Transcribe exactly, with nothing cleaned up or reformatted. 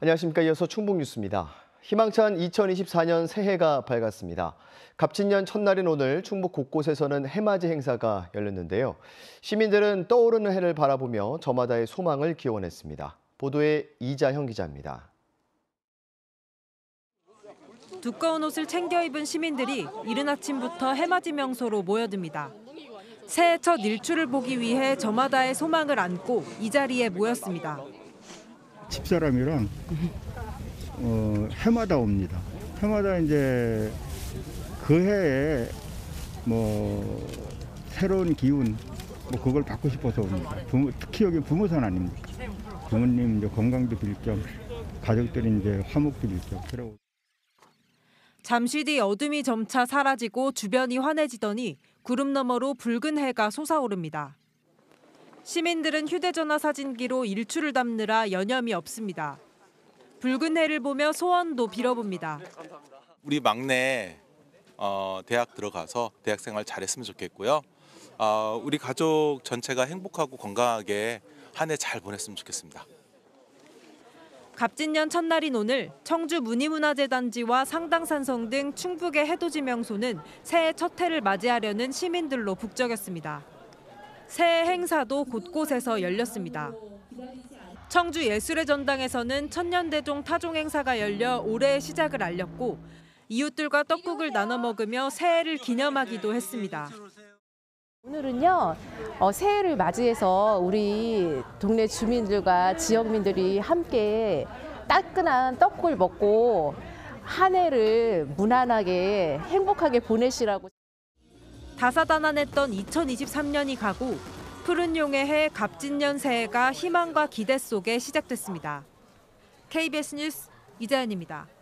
안녕하십니까. 이어서 충북 뉴스입니다. 희망찬 이천이십사 년 새해가 밝았습니다. 갑진년 첫날인 오늘 충북 곳곳에서는 해맞이 행사가 열렸는데요. 시민들은 떠오르는 해를 바라보며 저마다의 소망을 기원했습니다. 보도에 이자형 기자입니다. 두꺼운 옷을 챙겨 입은 시민들이 이른 아침부터 해맞이 명소로 모여듭니다. 새해 첫 일출을 보기 위해 저마다의 소망을 안고 이 자리에 모였습니다. 집사람이랑 어, 해마다 옵니다. 해마다 이제 그 해에 뭐 새로운 기운 뭐 그걸 받고 싶어서 옵니다. 부모, 특히 여기 부모선 아닙니까? 부모님 이제 건강도 빌 겸, 가족들이 이제 화목도 빌 겸. 그러고. 잠시 뒤 어둠이 점차 사라지고 주변이 환해지더니 구름 너머로 붉은 해가 솟아오릅니다. 시민들은 휴대전화 사진기로 일출을 담느라 여념이 없습니다. 붉은 해를 보며 소원도 빌어봅니다. 우리 막내 어, 대학 들어가서 대학 생활 잘했으면 좋겠고요. 어, 우리 가족 전체가 행복하고 건강하게 한 해 잘 보냈으면 좋겠습니다. 갑진년 첫날인 오늘 청주 문희문화재단지와 상당산성 등 충북의 해돋이 명소는 새해 첫 해를 맞이하려는 시민들로 북적였습니다. 새해 행사도 곳곳에서 열렸습니다. 청주 예술의 전당에서는 천년대종 타종 행사가 열려 올해의 시작을 알렸고 이웃들과 떡국을 나눠 먹으며 새해를 기념하기도 했습니다. 오늘은요, 어, 새해를 맞이해서 우리 동네 주민들과 지역민들이 함께 따끈한 떡국을 먹고 한 해를 무난하게 행복하게 보내시라고. 다사다난했던 이천이십삼 년이 가고 푸른 용의 해 갑진년 새해가 희망과 기대 속에 시작됐습니다. 케이비에스 뉴스 이자연입니다.